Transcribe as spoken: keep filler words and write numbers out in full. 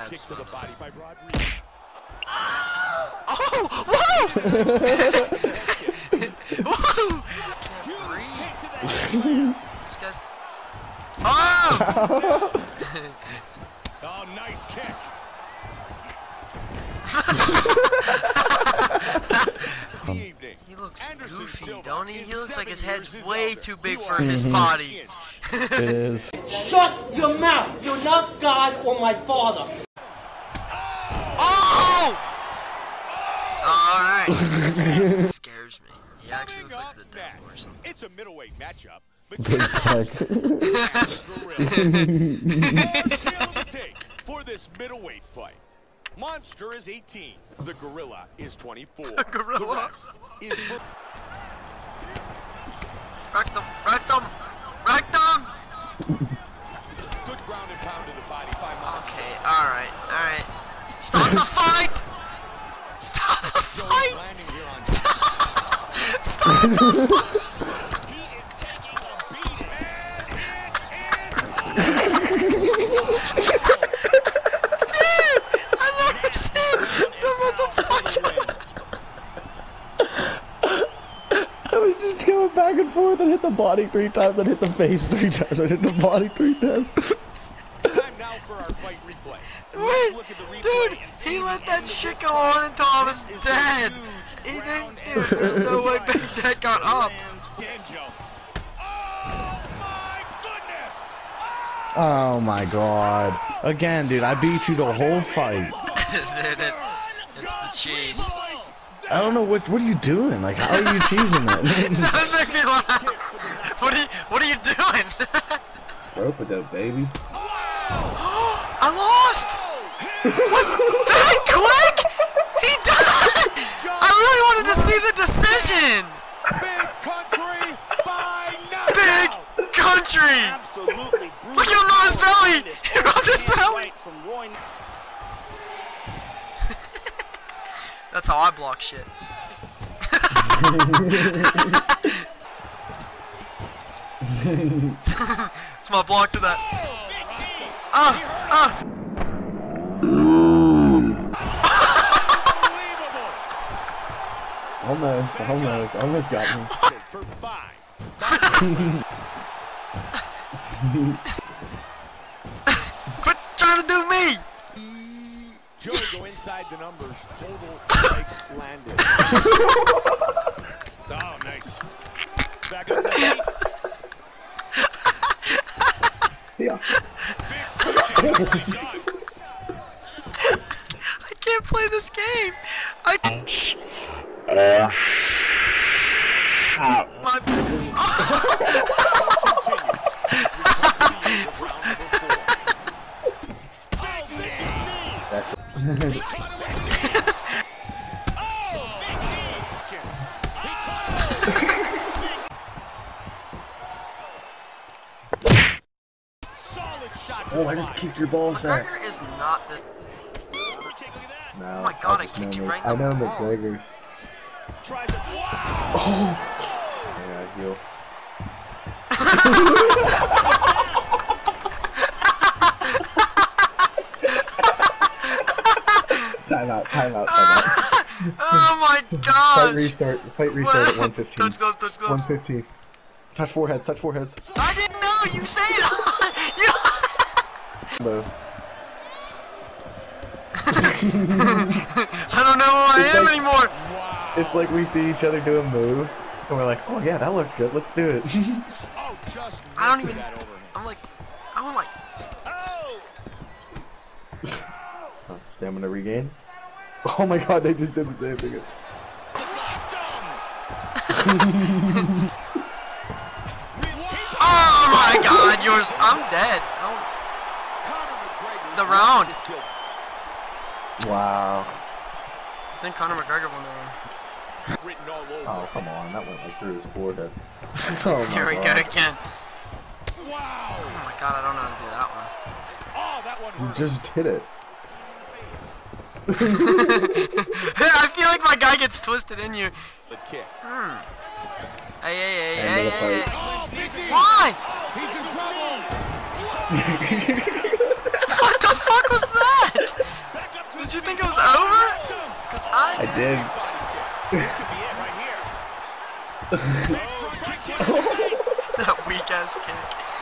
Kick to the body by Rodriguez. Oh! Whoa! Whoa! Can't breathe. This guy's... Oh! Oh, nice kick. He looks goofy, don't he? He looks like his head's way too big for his body. It is. Shut your mouth! You're not God or my father. Oh! Alright. Scares me. He actually looks like the devil or something. It's a middleweight matchup. For this middleweight fight. Monster is eighteen. The gorilla is twenty-four. The gorilla. The rest is Rectum, rectum, rectum. Good ground and pound to the body by Monster. Okay, alright, alright. Stop the fight! Stop the fight! Stop! Stop the fight! He is taking a beating. Dude! I don't understand the motherfucker! I was just going back and forth and hit the body three times, and hit the face three times, and hit the body three times. Time now for our fight replay. Wait, dude, he let that shit go on until I was dead. He didn't, dude, there's no way that got up. Oh my god. Again, dude, I beat you the whole fight. Dude, it, it's the cheese. I don't know, what what are you doing? Like, how are you cheesing that? Don't make me laugh. What are you, what are you doing? Rope it up, baby. I lost! What? Did he quick? He died! I really wanted to see the decision! Big country by knockout. Big country! Absolutely brutal. Look, he rode his belly! He rode his belly! That's how I block shit. It's my block to that. Ah! Ah! Almost, almost, almost got me. For five. Quit trying to do me! Joey go inside the numbers. Total strikes landed. Oh, nice. Back up to eight. Yeah. I can't play this game. I can't. My... Oh, I just kicked your balls out. McGregor is not the... No, Oh my god, I, I kicked you know, right I in the know balls. McGregor. Wow. Oh! Yeah, heal. Time out, time out, time out. Oh my Fight gosh! restart, fight restart at one fifteen. Touch gloves, touch gloves. one fifteen. Touch foreheads, touch foreheads. I didn't know, you say it! You... No. I don't know who I It's am like, anymore! Wow. It's like we see each other do a move, and we're like, oh yeah, that looks good, let's do it. Oh, just I don't even... that over him. I'm like... I'm like... Oh! Oh, stamina regain. Oh my god, they just did the same thing. Oh my god, yours... I'm dead. Oh. The round. Wow. I think Conor McGregor won the round. Written all over. Oh, come on, that went like through his forehead. Oh my Here we god. go again. Wow! Oh my god, I don't know how to do that one. Oh, that one You hurt. just did it. I feel like my guy gets twisted in you. The kick. Hmm. Hey, hey, hey, End hey, of the hey, fight. hey. Oh, big knee. Why? He's in trouble. What the fuck was that? did. This could be it right here. Oh, front kick to the face. That weak ass kick.